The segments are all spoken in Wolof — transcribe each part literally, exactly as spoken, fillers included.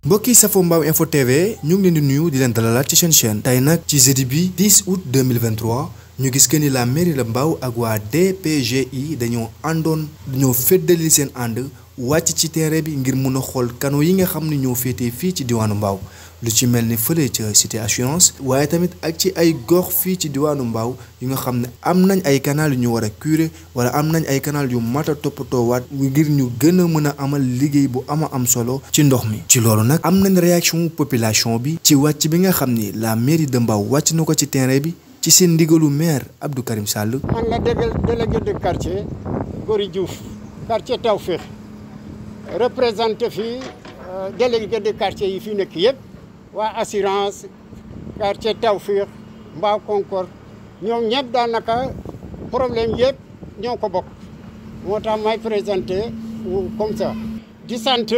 mbokki safo Mbao Info T V ñu ngi leen di nuyu di leen dalalaat ci seen chaîne tey nag ci jeudi bi dix août deux mille vingt-trois ñu gis que ni la mairie de Mbao ak waa D P G I dañoo àndoon dañoo féddali seen ànd wàcc ci terrain bi ngir mun a xool canaux yi nga xam ne ñoo féetee fii ci diwaanu Mbao lu ci mel ni fële ca cité assurance waaye tamit ak ci ay gox fii ci diwaanu Mbao yu nga xam ne am nañ ay canal yu ñu war a curer wala am nañ ay canal yu mat a toppatoowaat ngir ñu gën a mën a amal liggéey bu ama am solo ci ndox mi. ci loolu nag am nañ réaction population bi ci wàcc bi nga xam ni la mairie de Mbao wàcc na ko ci terrain bi ci seen ndigalu maire Abdou Karim Sall. man la délégué de quartier Gori Diouf quartier Tawfekh représenté fii délégué de quartier yi fi nekk yëpp. waa assurance quartier Tawfekh Mbao Concorde ñoom ñëpp daanaka problème yëpp ñoo ko bokk moo tax may présenté comme ça di sant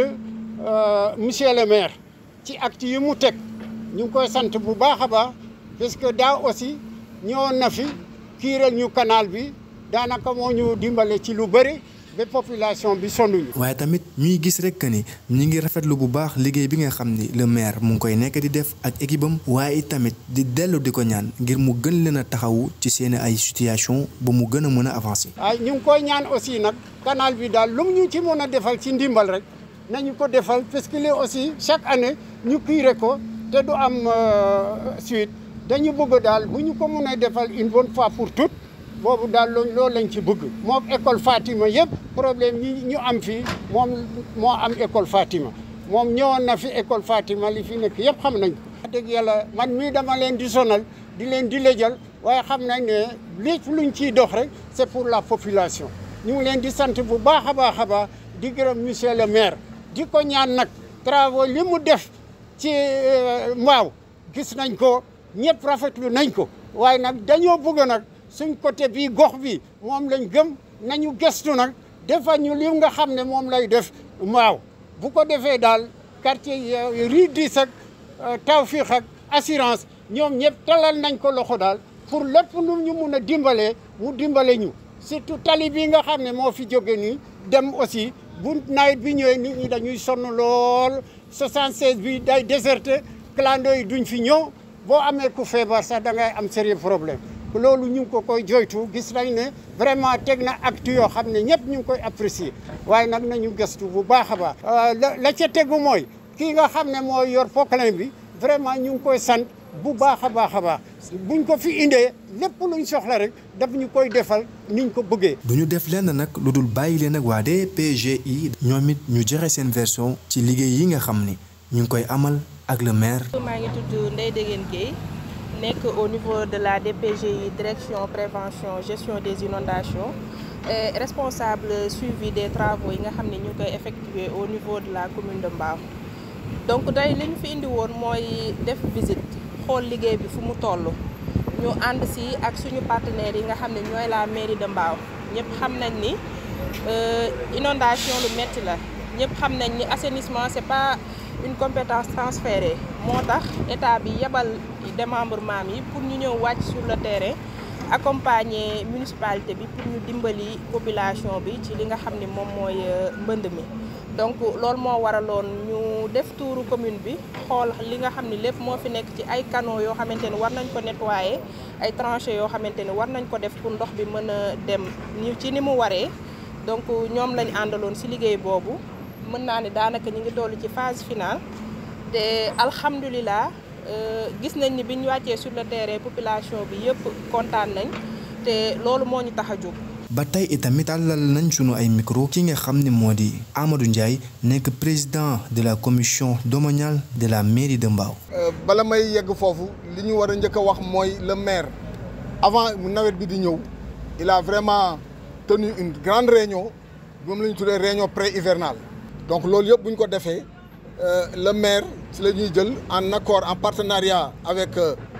monsieur le maire ci acte yi mu teg ñu ngi koy sant bu baax a baax parce que daaw aussi ñëwoon na fi kiiral ñu canal bi daanaka moo ñu dimbale ci lu bëri ba population bi sonnuñu. waaye tamit ñuy gis rek que ni ñu ngi rafetlu bu baax liggéey bi nga xam ni le maire mu ngi koy nekk di def ak équipe am waaye tamit di dellu di ko ñaan ngir mu gën leen a taxawu ci seen ay situation ba mu gën a mën a avancer. waaye ñu ngi koy ñaan aussi nag canal bi daal lu mu ñu ci mën a defal ci ndimbal rek nañu ko defal parce que li aussi chaque année ñu curé ko te du am suite dañu bëgg daal bu ñu ko mën a defal une bonne fois pour toutes. boobu daal loolu lañ ci bëgg moom école Fatima yëpp problème yi ñu am fii moom moo am école Fatima moom ñëwoon na fi école Fatima li fi nekk yëpp xam nañ ko. wax dëgg yàlla man mii dama leen di sonal di leen di lëjal waaye xam nañ ne lépp luñ ciy dox rek c'est pour la population ñu ngi leen di sant bu baax a baax a baax di gërëm monsieur le maire di ko ñaan nag travaux li mu def ci Mbao gis nañ ko ñëpp rafetlu nañ ko waaye nag dañoo bëgg nag. suñ côté bii gox bi moom lañ gëm nañu gëstu nag defal ñu li nga xam ne moom lay def Mbao bu ko defee daal quartier rue dix ak Tawfekh ak assurance ñoom ñëpp talal nañ ko loxo daal pour lépp lu ñu mun a dimbalee mu dimbale ñu surtout tali bii nga xam ne moo fi jóge nii dem aussi bu nawet bi ñëwee nit ñi dañuy sonn lool soixante-seize bi day déserté clando yi duñ fi ñëw boo amee ku feebar sax da ngay am sérieux problème loolu ñu ngi ko koy joytu gis nañ ne vraiment teg na acte yoo xam ne ñëpp ñu ngi koy apprécier waaye nag nañu gëstu bu baax a baax. la ca tegu mooy kii nga xam ne mooy yor Poklin bi vraiment ñu ngi koy sant bu baax a baax a baax buñ ko fi indee lépp luñ soxla rek daf ñu koy defal niñ ko bëggee. du ñu def lenn nag lu dul bàyyi leen ak waa D P G I ñoom it ñu joxe seen version ci liggéey yi nga xam ni ñu ngi koy amal ak le maire. maa ngi tudd Ndeye Degene Gueye. nekk au niveau de la D P G I direction prévention gestion des inondations et responsable suivi des travaux yi nga xam ne ñu koy effectuer au niveau de la commune de Mbao donc tey li ñu fi indi woon mooy def visite xool liggéey bi fu mu toll ñu ànd si ak suñu partenaires yi nga xam ne ñooy la mairie de Mbao ñëpp xam nañ ni inondation lu metti la ñëpp xam nañ ni assainissement c'est pas une compétence transférée moo tax état bi yebal démembrement yi pour ñu ñëw wàcc sur le terrain accompagner municipalité bi pour ñu dimbali population bi ci li nga xam ni moom mooy mbënd mi donc loolu moo waraloon ñu def tuuru commune bi xool li nga xam ni lépp moo fi nekk ci ay canaux yoo xamante ni war nañ ko nettoyer ay tranchées yoo xamante ni war nañ ko def pour ndox bi mën a dem ni ci ni mu waree donc ñoom lañ àndaloon ci liggéey boobu mën naa ne daanaka ñu ngi toll ci phase finale te alhamdulilah gis nañ ni bi ñu wàccee sur le terrain population bi yëpp kontaan nañ te loolu moo ñu tax a jóg. ba tey itamit tàllal nañ sunu ay micro ki nga xam ne moo di Amadou Ndiaye nekk président de la commission domaniale de la mairie de Mbao. bala may yegg foofu li ñu war a njëkk a wax mooy le maire avant nawet bi di ñëw il a vraiment tenu une grande réunion moom la ñu tuddee réunion pré-hivernale. donc loolu yëpp bu ñu ko defee le maire si la ñuy jël en accord en partenariat avec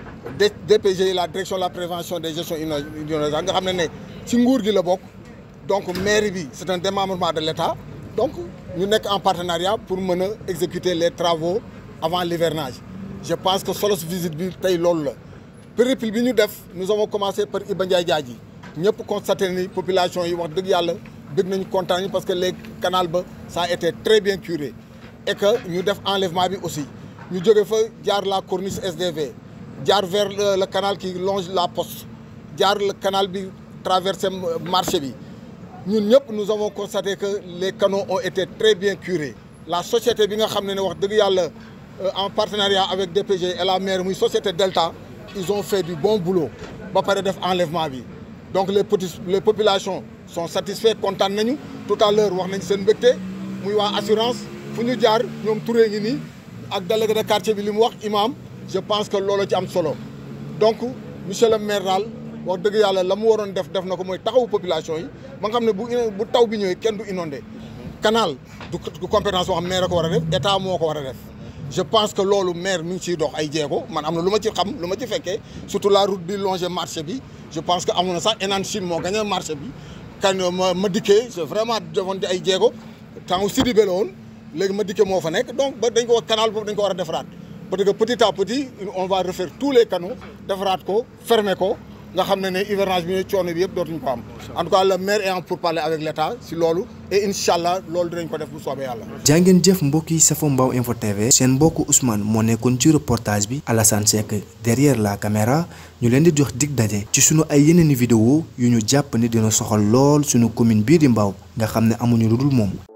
D P G I la direction de la prévention des gestions inondations nga xam ne ne ci nguur gi la bokk donc mairie bi c'est un démembrement de l'État donc ñu nekk en partenariat pour mën a exécuter les travaux avant l'hivernage je pense que solos visite bi tey loolu la périple bi ñu def nous avons commencé par Iba Ndiaye Diadji ñëpp constaté ni population yi wax dëgg yàlla bëgg nañu kontaan parce que les canal ba ça a été très bien curé et que ñu def enlèvement bi aussi ñu jóge fa jaar la corniche S D V jaar vers le, le canal qui longe la poste jaar le canal bi traversé marché bi ñun ñëpp nous avons constaté que les canaux ont été très bien curés. La société bi nga xam ne ne wax dëgg yàlla en partenariat avec D P G et la maire muy société Delta ils ont fait du bon boulot ba pare def enlèvement bi donc les petits les populations sont satisfaits kontaan nañu tout à l'heure wax nañ seen mbégte muy waa assurance fu ñu jaar ñoom turee ngi nii ak délégué de quartier bi li mu wax imam je pense que loolu ci am solo donc monsieur le maire daal wax dëgg yàlla la mu waroon def def na ko mooy taxawu population yi ba nga xam ne bu bu taw bi ñëwee kenn du inondé canal du compétence boo xam maire ko war a def état moo ko war a def je pense que loolu maire mi ngi ciy dox ay jéego man am na lu ma ci xam lu ma ci fekkee surtout la route bi longer marché bi je pense que amoon na sax Enan Chine moo gagné marché bi kan ma ma dikkee c'est vraiment defoon di ay jéego temps Sidibé la woon léegi ma dikkee moo fa nekk donc ba dañ ko wax canal boobu dañ ko war a defaraat parce que petit à petit on va refaire tous les canaux defaraat ko fermer ko nga xam ne ne hivernage bi coono bi yëpp dootuñu ko am en tout cas le maire est en pourparlers avec l'État si loolu et incha allah loolu dinañ ko def bu soobee yàlla. jàngeen jëf mbokk yi safo Mbao Info T V seen mbokk Ousmane moo nekkoon ci reportage bi Alassane Seck derrière la caméra ñu leen di jox dig daje ci sunu ay yeneeni vidéo yu ñu jàpp ni dina soxal lool sunu commune bii di Mbao nga xam ne amuñu lu dul moom.